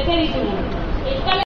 ¿Qué dice uno?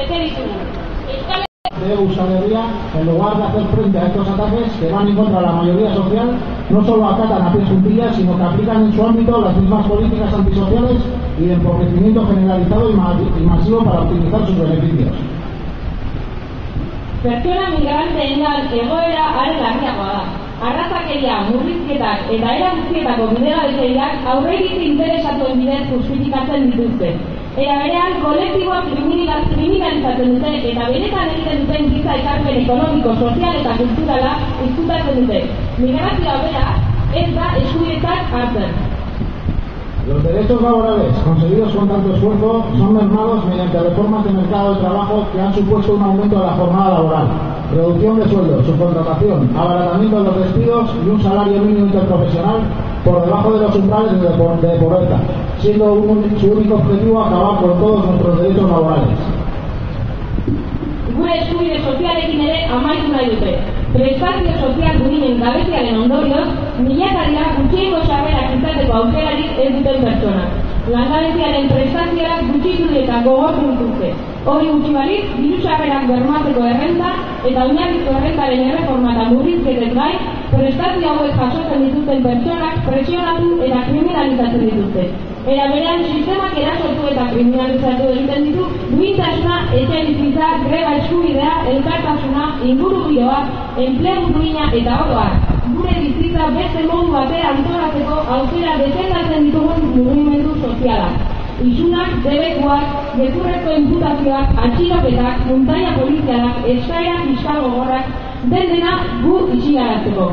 bete ditugu. De Euskal Herria, en lugar de hacer frente a estos ataques que van en contra de la mayoría social, no solo acatan a pies juntillas, sino que aplican en su ámbito las mismas políticas antisociales y de empobrecimiento generalizado y masivo para optimizar sus beneficios. Pertsona migranteengan egoera are larriagoa da. Arrazakeria, murrizketak eta era guztietako bidegabekeriak aurreiritzi interesatuen bidez justifikatzen dituzte. Era berean, kolektiboak kriminalizatzen dute eta benetan egiten duten giza ekarpen ekonomiko, sozial eta kulturala ezkutatzen dute. Migrazioa bera ez da eskubidetzat hartzen. Los derechos laborales conseguidos con tanto esfuerzo son mermados mediante reformas de mercado de trabajo que han supuesto un aumento de la jornada laboral, reducción de sueldos, subcontratación, abaratamiento de los despidos y un salario mínimo interprofesional por debajo de los umbrales de pobreza, siendo su único objetivo acabar con todos nuestros derechos laborales. Gure eskubide sozialekin ere amaitu nahi dute. Prestazio sozial duinen gabeziaren ondorioz, milaka dira gutxiengo sarrerak izateko aukerarik ez duten pertsonak. Langabeziaren prestazioak gutxitu eta gogortu dituzte. Hori gutxi balitz, diru sarrerak bermatzeko errenta eta oinarrizko errentaren erreforma eta murrizketez gain, prestazio hauek jasotzen dituzten pertsonak presionatu eta kriminalizatzen dituzte. Era berean, sistemak erasotu eta kriminalizatu egiten ditu duintasuna, etxebizitza, greba eskubidea, elkartasuna, ingurugiroa, enplegu duina eta oroak. Gure bizitza beste modu batera antolatzeko aukera defendatzen ditugun mugimendu sozialak. Isunak, debekuak, gezurrezko inputazioak, atxiloketak, muntaia polizialak, eskaera fiskal gogorrak, dena gu itxigaratzeko.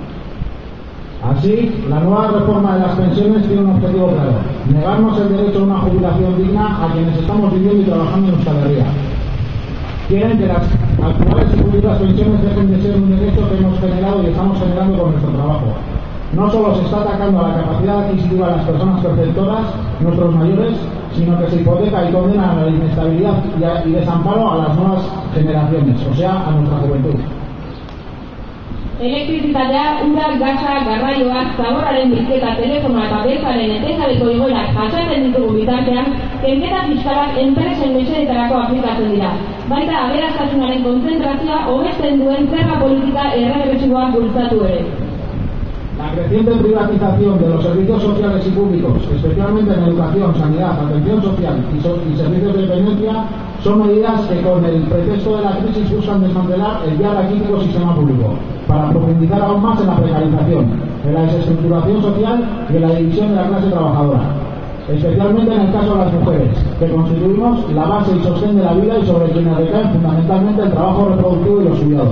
Así, la nueva reforma de las pensiones tiene un objetivo claro: negarnos el derecho a una jubilación digna a quienes estamos viviendo y trabajando en Euskal Herria. Quieren que las actuales y futuras pensiones dejen de ser un derecho que hemos generado y estamos generando con nuestro trabajo. No solo se está atacando a la capacidad adquisitiva de las personas perceptoras, nuestros mayores, sino que se hipoteca y condena a la inestabilidad y desamparo a las nuevas generaciones, o sea, a nuestra juventud. Elektrizitatea, urak, gasa, garraioak, zaborraren bilketa, telefonoa eta bezaren etengabeko igoerak jasaten ditugu bitartean, kenketa fiskalak enpresen mesedetarako aplikatzen dira. Baita aberastasunaren kontzentrazioa hobesten duen zerga politika erregresiboak bultzatu ere. La creciente privatización de los servicios sociales y públicos, especialmente en educación, sanidad, atención social y servicios de dependencia, son medidas que con el pretexto de la crisis buscan desmantelar el ya raquítico sistema público, para profundizar aún más en la precarización, en la desestructuración social y en la división de la clase trabajadora, especialmente en el caso de las mujeres, que constituimos la base y sostén de la vida y sobre quienes recaen fundamentalmente el trabajo reproductivo y los cuidados.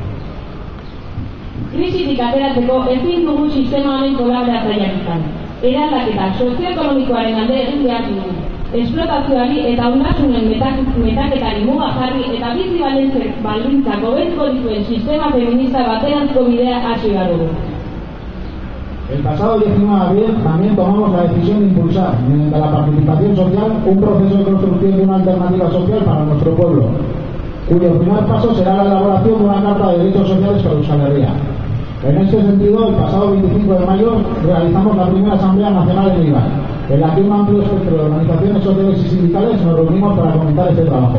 Krisitik ateratzeko ezin dugu sistema honen kolaboratzaileak izan. Eraldaketa sozioekonomikoaren alde egin behar dugu. Esplotazioari eta ondasunen metaketari muga jarri eta bizi baldintzak hobetuko dituen sistema feminista bateranzko bidea hasi behar dugu. El pasado 19 de abril también tomamos la decisión de impulsar, mediante la participación social, un proceso de construcción de una alternativa social para nuestro pueblo, cuyo primer paso será la elaboración de una Carta de Derechos Sociales para Euskal Herria. En este sentido, el pasado 25 de mayo realizamos la primera Asamblea Nacional en Eibar, en la que un amplio espectro de organizaciones sociales y sindicales nos reunimos para comentar este trabajo.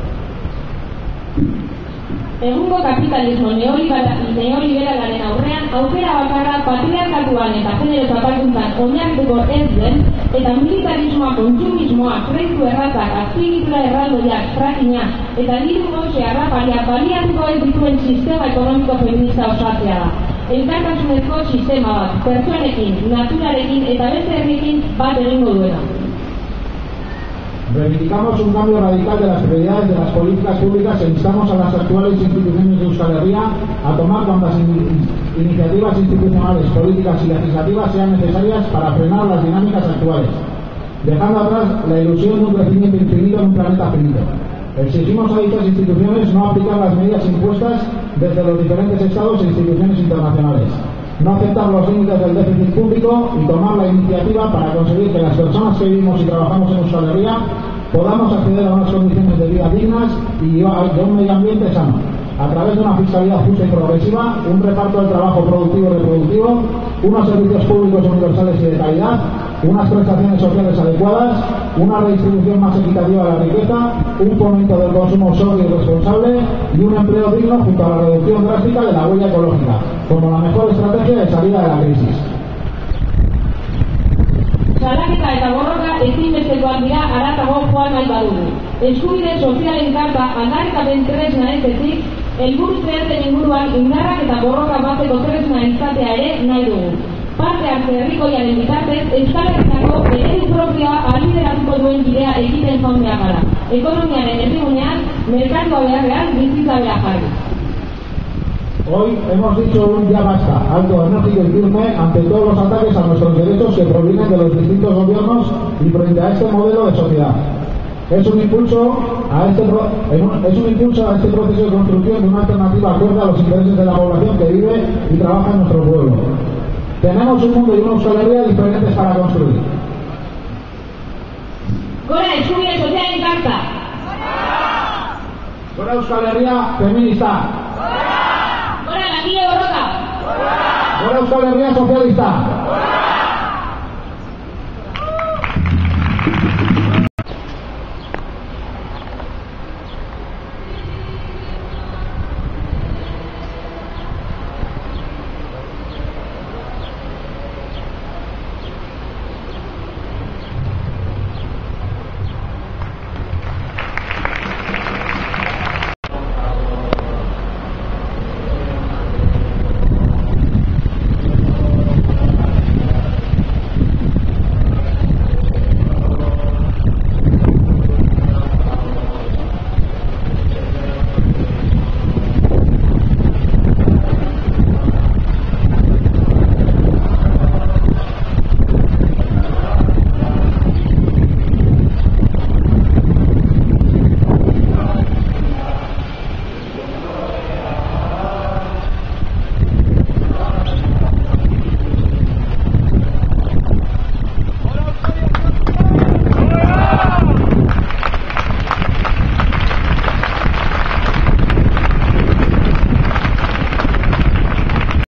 Egungo kapitalismo neoliberalaren aurrean aukera bakarra patriarkatuan eta genero zapalkuntzan oinarrituko ez den eta militarismoa, kontsumismoa, kreditu errazak, azpiegitura erraldoiak, frackinga eta diru gose harraparia baliatuko ez dituen sistema ekonomiko feminista osatzea da. Elkartasunezko sistema bat, pertsonekin, naturarekin eta beste herriekin bat egingo duena. Reivindicamos un cambio radical de las prioridades de las políticas públicas e instamos a las actuales instituciones de Euskal Herria a tomar cuantas iniciativas institucionales, políticas y legislativas sean necesarias para frenar las dinámicas actuales, dejando atrás la ilusión de un crecimiento infinito en un planeta finito. Exigimos a dichas instituciones no aplicar las medidas impuestas desde los diferentes estados e instituciones internacionales, no aceptar los límites del déficit público y tomar la iniciativa para conseguir que las personas que vivimos y trabajamos en Euskal Herria podamos acceder a unas condiciones de vida dignas y de un medio ambiente sano, a través de una fiscalidad justa y progresiva, un reparto del trabajo productivo y reproductivo, unos servicios públicos universales y de calidad, unas prestaciones sociales adecuadas, una redistribución más equitativa de la riqueza, un fomento del consumo sobrio y responsable y un empleo digno junto a la reducción drástica de la huella ecológica, como la mejor estrategia de salida de la crisis. Salaketa eta borroka ezinbestekoak dira haratago joan nahi badugu. Eskubide sozialen karta aldaketapen tresna ez ezik, helburu zehatzen inguruan indarrak eta borroka batzeko tresna izatea ere nahi dugu. Parte hartze herrikoiaren bitartez, Euskal Herriako eredu propioa ahalbideratuko duen bidea egiten joan behar gara. Ekonomiaren erdigunean, merkatua beharrean bizitza behar jarri. Hoy hemos dicho un ya basta, alto, enérgico y firme ante todos los ataques a nuestros derechos que provienen de los distintos gobiernos y frente a este modelo de sociedad. Es un impulso a este proceso de construcción de una alternativa acorde a los intereses de la población que vive y trabaja en nuestro pueblo. Tenemos un mundo y una Euskal Herria diferentes para construir. Gora eskubide sozialen karta! Gora Euskal Herria feminista! Gora langile borroka! Gora Euskal Herria socialista!